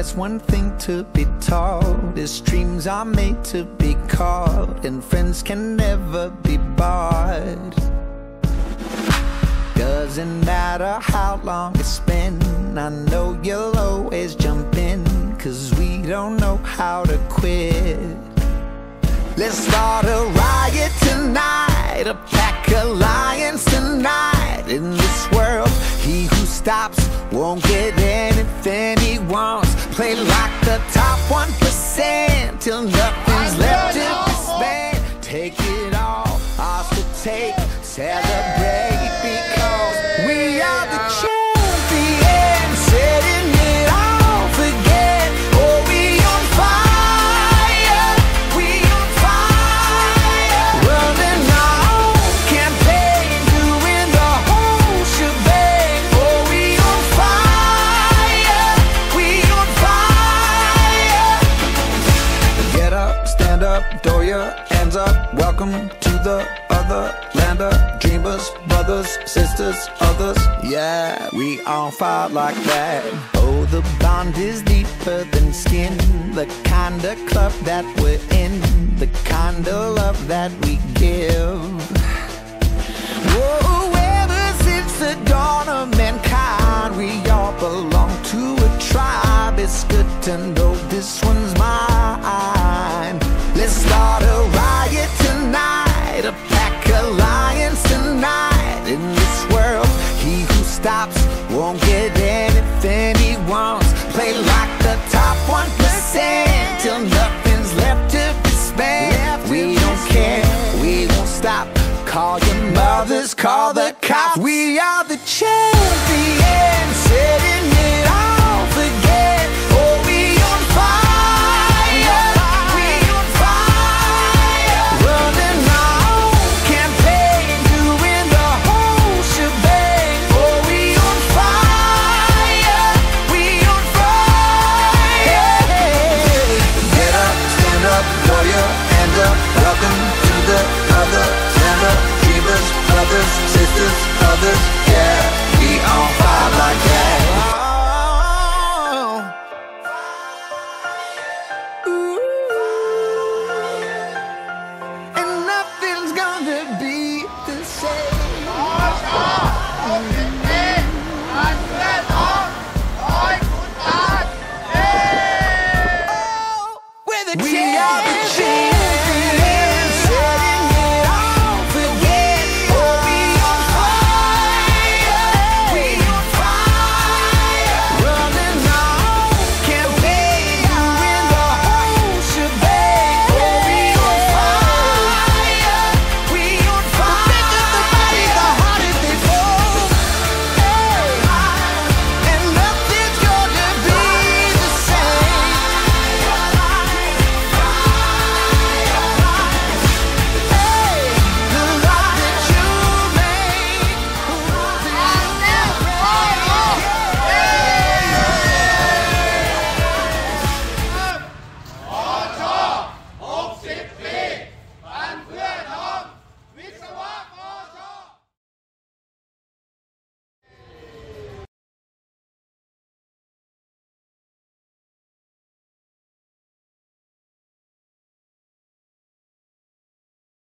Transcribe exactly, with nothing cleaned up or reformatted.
there's one thing to be taught, is dreams are made to be caught, and friends can never be bought. Doesn't matter how long it's been, I know you'll always jump in, cause we don't know how to quit. Let's start a riot tonight, a pack of lions tonight. In this world, he who stops won't get anything he wants. Play like the top one percent till nothing's left to be spent. Take it all, ours to take, celebrate because we are the champions, setting it off again. Oh, we on fire, we on fire, running our own campaign, doing the whole shebang. Oh, we on fire, we on fire. Get up, stand up, throw your hands up. Welcome to the other land of dreamers, brothers, sisters, others. Yeah, we on fire like that. Oh, the bond is deeper than skin, the kind of club that we're in, the kind of love that we give. Whoa, ever since the dawn of mankind, we all belong to a tribe. It's good to know this one's mine. Let's start a riot tonight, a pack of lions tonight. In this world, he who stops won't get anything he wants. Play like the top one percent till nothing's left to be spent. We don't care, we won't stop. Call your mothers, call the cops. We are the champions, setting it off again. Oh, we on fire, we on fire, running our own campaign, doing the whole shebang. Oh, we on fire, we on fire. Get up, stand up, throw your hands up. Welcome to the other land of dreamers, brothers, sisters, others. Yeah, we on fire like that. Oh. Ooh. And nothing's gonna be the same. Oh, we're the we champions. Are the champions.